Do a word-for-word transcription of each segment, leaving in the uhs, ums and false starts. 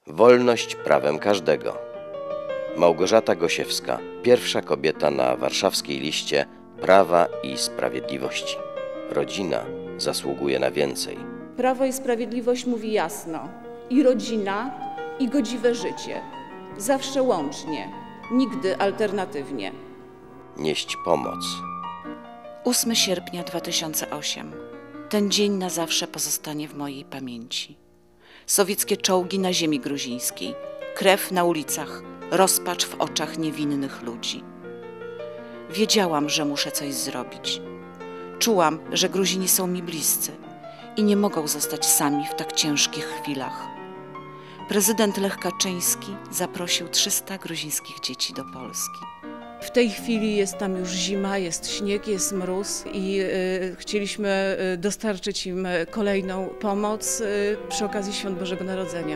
Wolność prawem każdego. Małgorzata Gosiewska, pierwsza kobieta na warszawskiej liście Prawa i Sprawiedliwości. Rodzina zasługuje na więcej. Prawo i Sprawiedliwość mówi jasno: i rodzina, i godziwe życie. Zawsze łącznie, nigdy alternatywnie. Nieść pomoc. ósmego sierpnia dwa tysiące ósmego. Ten dzień na zawsze pozostanie w mojej pamięci. Sowieckie czołgi na ziemi gruzińskiej, krew na ulicach, rozpacz w oczach niewinnych ludzi. Wiedziałam, że muszę coś zrobić. Czułam, że Gruzini są mi bliscy i nie mogą zostać sami w tak ciężkich chwilach. Prezydent Lech Kaczyński zaprosił trzysta gruzińskich dzieci do Polski. W tej chwili jest tam już zima, jest śnieg, jest mróz i y, chcieliśmy dostarczyć im kolejną pomoc y, przy okazji Świąt Bożego Narodzenia.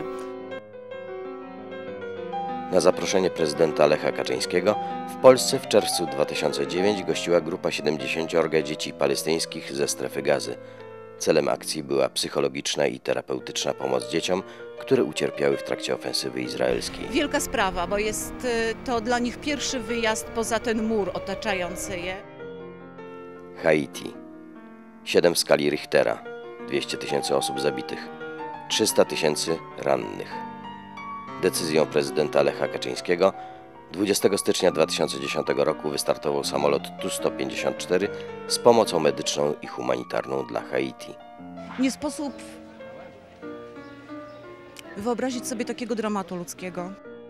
Na zaproszenie prezydenta Lecha Kaczyńskiego w Polsce w czerwcu dwa tysiące dziewiątego gościła grupa siedemdziesięciorga dzieci palestyńskich ze strefy Gazy. Celem akcji była psychologiczna i terapeutyczna pomoc dzieciom, które ucierpiały w trakcie ofensywy izraelskiej. Wielka sprawa, bo jest to dla nich pierwszy wyjazd poza ten mur otaczający je. Haiti. siedem w skali Richtera. dwieście tysięcy osób zabitych. trzysta tysięcy rannych. Decyzją prezydenta Lecha Kaczyńskiego dwudziestego stycznia dwa tysiące dziesiątego roku wystartował samolot Tu sto pięćdziesiąt cztery z pomocą medyczną i humanitarną dla Haiti. Nie sposób wyobrazić sobie takiego dramatu ludzkiego.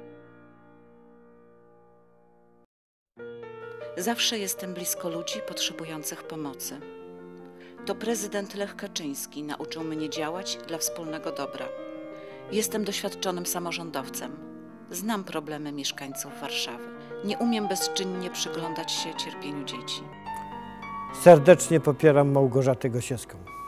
Zawsze jestem blisko ludzi potrzebujących pomocy. To prezydent Lech Kaczyński nauczył mnie działać dla wspólnego dobra. Jestem doświadczonym samorządowcem. Znam problemy mieszkańców Warszawy. Nie umiem bezczynnie przyglądać się cierpieniu dzieci. Serdecznie popieram Małgorzatę Gosiewską.